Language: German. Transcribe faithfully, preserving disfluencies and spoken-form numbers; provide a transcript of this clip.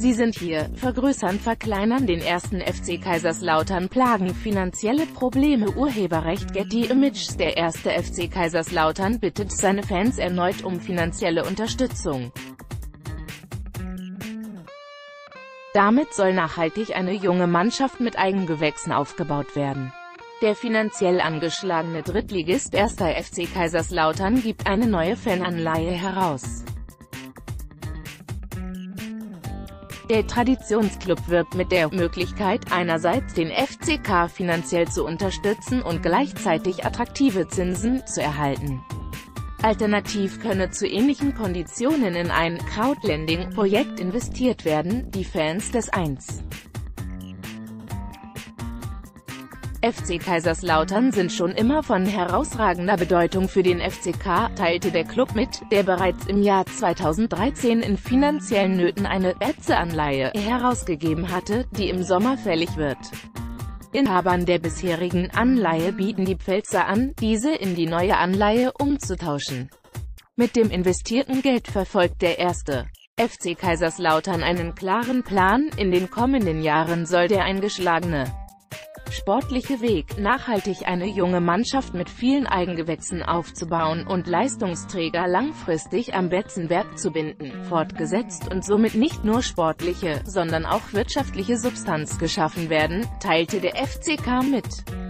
Sie sind hier, vergrößern, verkleinern den ersten F C Kaiserslautern, plagen finanzielle Probleme, Urheberrecht, Getty Images. Der erste F C Kaiserslautern bittet seine Fans erneut um finanzielle Unterstützung. Damit soll nachhaltig eine junge Mannschaft mit Eigengewächsen aufgebaut werden. Der finanziell angeschlagene Drittligist erster F C Kaiserslautern gibt eine neue Fananleihe heraus. Der Traditionsclub wirbt mit der Möglichkeit, einerseits den F C K finanziell zu unterstützen und gleichzeitig attraktive Zinsen zu erhalten. Alternativ könne zu ähnlichen Konditionen in ein Crowdlending-Projekt investiert werden. Die Fans des eins F C Kaiserslautern sind schon immer von herausragender Bedeutung für den F C K, teilte der Club mit, der bereits im Jahr zweitausenddreizehn in finanziellen Nöten eine Betze-Anleihe herausgegeben hatte, die im Sommer fällig wird. Inhabern der bisherigen Anleihe bieten die Pfälzer an, diese in die neue Anleihe umzutauschen. Mit dem investierten Geld verfolgt der erste F C Kaiserslautern einen klaren Plan. In den kommenden Jahren soll der eingeschlagene sportliche Weg, nachhaltig eine junge Mannschaft mit vielen Eigengewächsen aufzubauen und Leistungsträger langfristig am Betzenberg zu binden, fortgesetzt und somit nicht nur sportliche, sondern auch wirtschaftliche Substanz geschaffen werden, teilte der F C K mit.